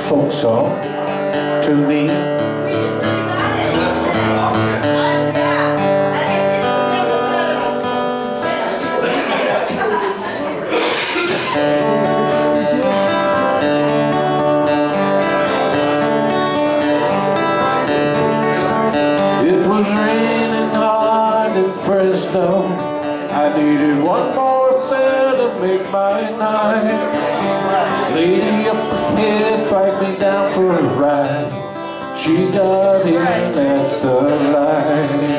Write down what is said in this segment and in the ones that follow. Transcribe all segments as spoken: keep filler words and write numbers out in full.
folk song to me. It was raining hard in Fresno. I needed one more fare to make my night. Lady up ahead flagged me down for a ride. She got in at the light.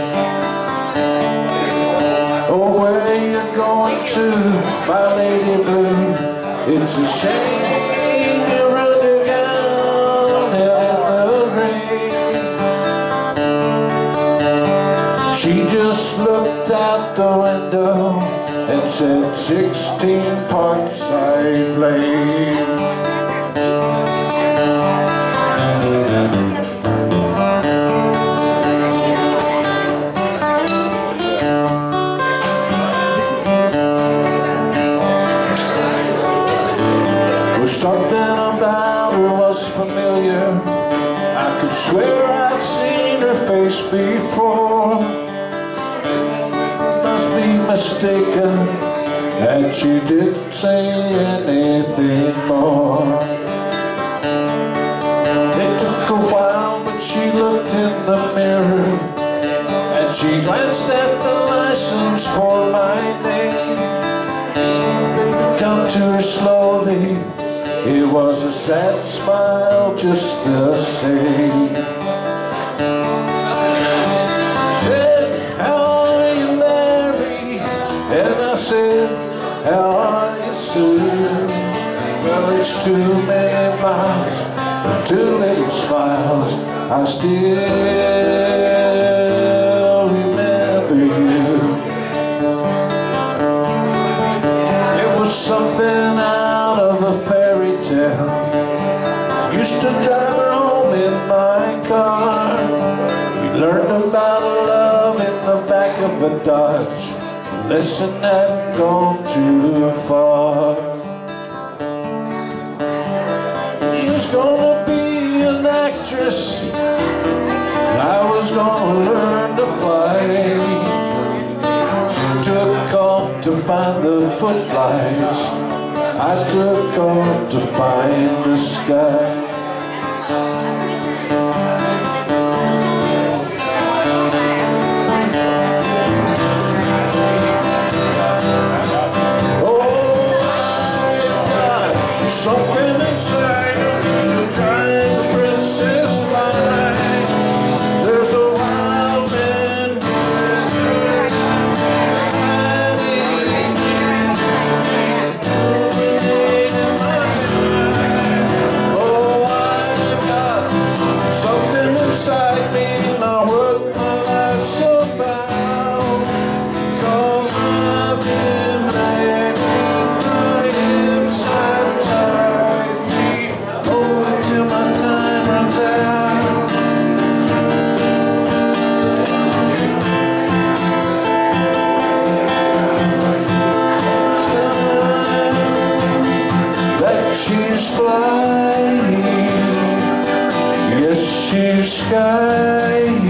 Oh, where you going to, my lady blue? It's a shame you run your gown out in the rain. She just looked out the window and said sixteen Parkside Lane. Well, something about her was familiar. I could swear I'd seen her face before. Must be mistaken that she didn't say anything more. It took a while, but she looked in the mirror and she glanced at the license for my name. Baby, come to her slowly. It was a sad smile just the same. Said, how are you, Larry? And I said, how are you, Sue? Well, it's too many miles and too little smiles. I still remember you. It was something out of a fairy tale. Used to drive her home in my car. We learned about love in the back of a Dodge. Lesson hadn't gone too far. She was gonna be an actress, I was gonna learn to fly. She took off to find the footlights. I took off to find the sky. Something inside of me drives the princess line. There's a wild man oh, I've got something inside me. Now what my life's about, 'cause I've been there. She's flying, yes, she's skying,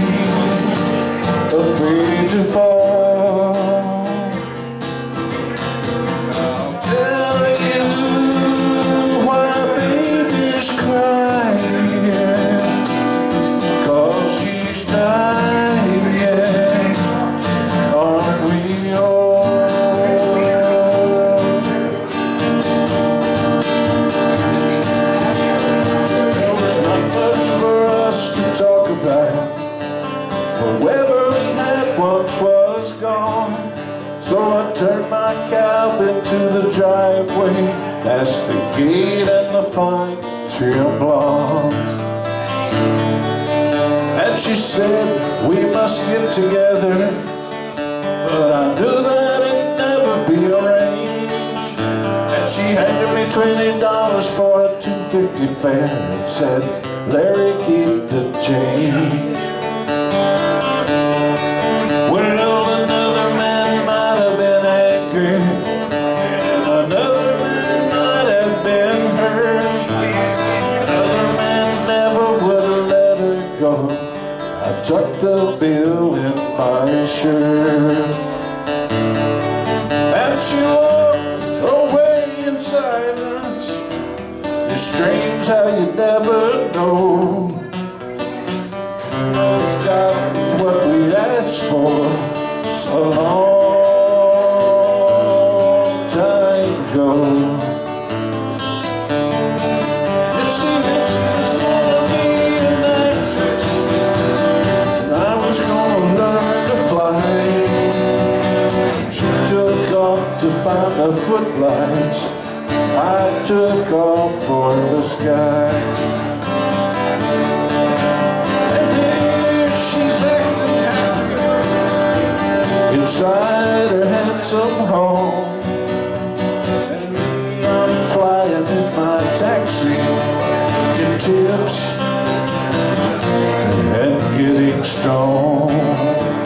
afraid to fall. I'll tell you why baby's crying, 'cause she's dying, aren't we all? Whoever we had once was gone, so I turned my cab into the driveway, past the gate and the fine trim lawns. And she said, we must get together, but I knew that it'd never be arranged. And she handed me twenty dollars for a two fifty fare and said, Larry, keep the change. Well, another man might have been angry, and another man might have been hurt. Another my shirt. And she walked away in silence. It's strange how you never know. We got what we asked for so long time ago. You see, she was gonna be an actress, and I was gonna learn to fly. She took off to find the footlights, I took off for the sky. Inside her handsome home, and me, I'm flying in my taxi, getting tips and getting stoned.